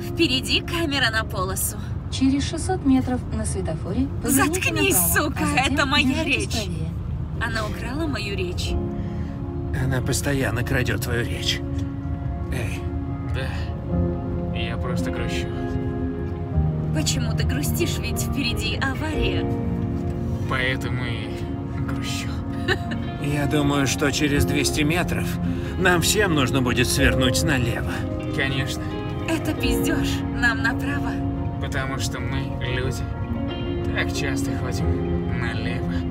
Впереди камера на полосу. Через 600 метров на светофоре поверните Заткнись, направо, сука, а затем это моя держитесь речь. правее. Она украла мою речь. Она постоянно крадет твою речь. Эй, Да, я просто грущу. Почему ты грустишь, ведь впереди авария? Поэтому и грущу. я думаю, что через 200 метров нам всем нужно будет свернуть налево. Конечно, Это пиздеж. Нам направо. потому что мы, люди, так часто ходим налево.